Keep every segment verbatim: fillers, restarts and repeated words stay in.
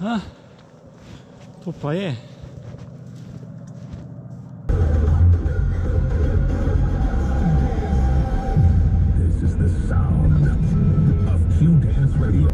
A, to pa je. This is the sound of Q Dance Radio.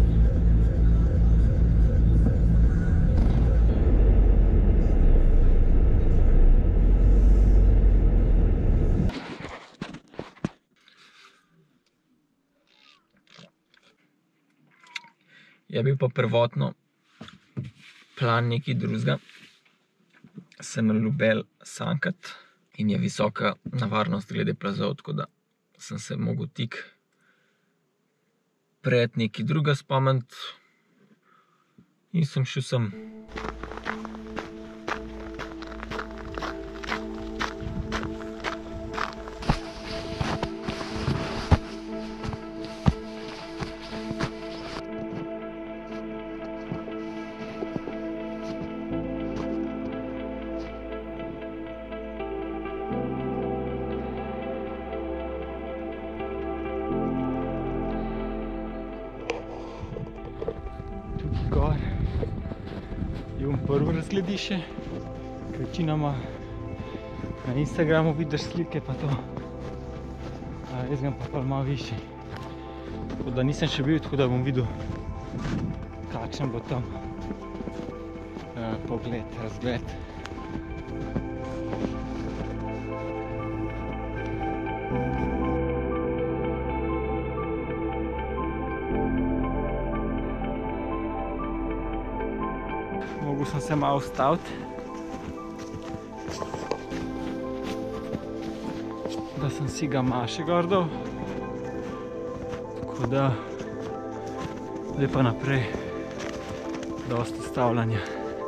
Je bil pa prvotno plan nekaj drugega. Se na Ljubelj sankati in je visoka nevarnost glede plazov, tako da sem se mogel tik pred nekaj drugega spomniti in sem šel sem. Gor je on prvo razgledišče, ker večinoma na Instagramu vidiš slike pa to, a jaz grem pa malo višji. Tako da nisem še bil, tako da bom videl, kakšen bo tam uh, pogled, razgled. Mogel sem se malo ustaviti, da sem si ga maše gor dal, tako da zdaj pa naprej dosti ustavljanja.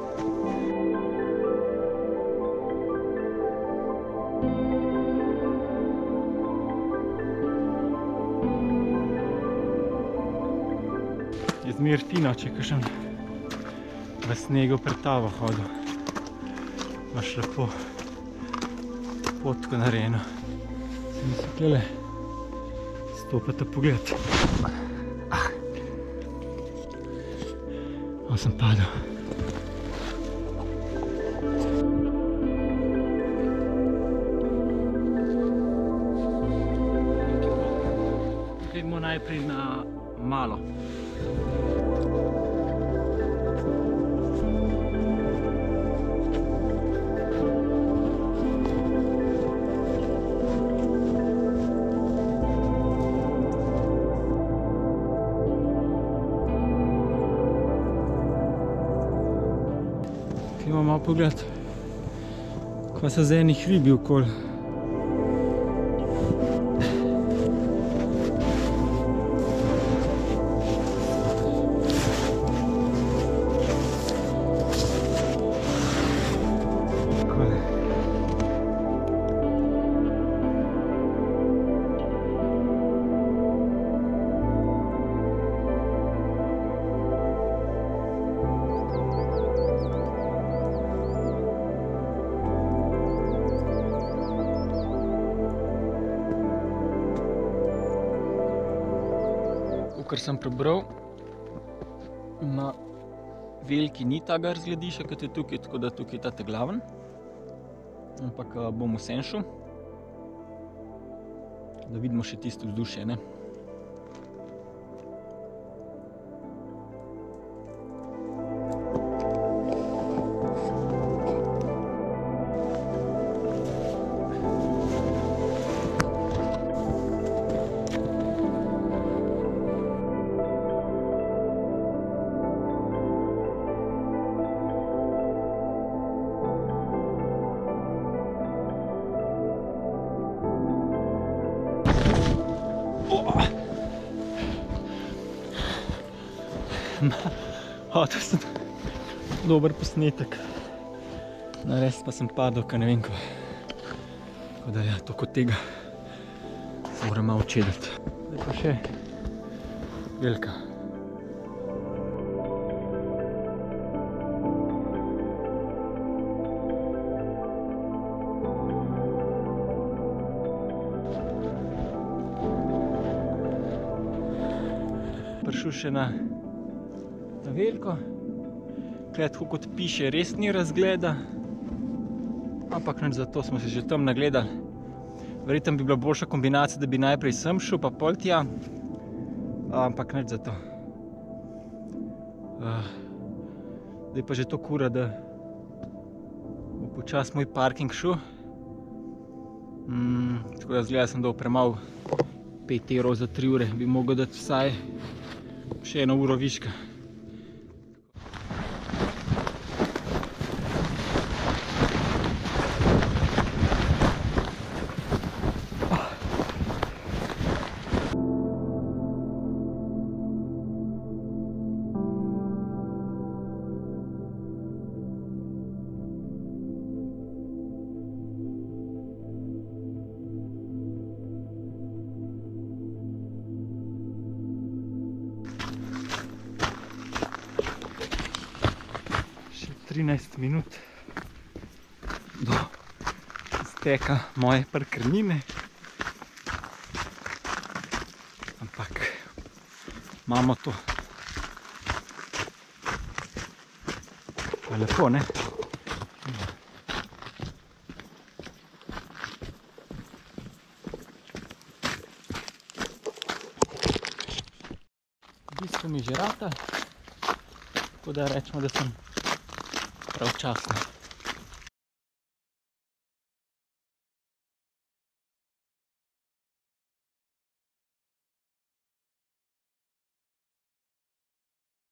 Je zmer fino, če kakšen v snegu pred tabo hodil. Imaš lepo potko narejeno. Sem se tukaj stopati pogled. O, sem padel. Idemo najprej na malo. Imamo malo pogled, ko se z enih ribi okoli. Ker sem prebral, na veliki ni tega razgledišča, kot je tukaj, tako da tukaj je tate glaven. Ampak bom vseeno šel, da vidimo še tisto vzdušje, ne. Hotel sem dober posnetek, nares pa sem padel, ka ne vem ko. Tako da ja, toliko tega se moram malo učediti. Zdaj pa še velika. Prišel še na veliko, Tukaj, tako kot piše, res ni razgleda. Ampak nič, zato smo se že tam nagledali. Verjetno bi bila boljša kombinacija, da bi najprej sem šel, pa pol tja. Ampak nič zato. Zdaj pa že to kura, da bo počas moj parking šel. Mm, tako da zgleda sem dal premalo pet evrov za tri ure. Bi mogel dati vsaj še eno uro viška. trinajst minut do izteka moje parkirnine. Ampak imamo to. Pa lepo, ne? V bistvu mi že rata, tako da rečemo, da sem pravčasno.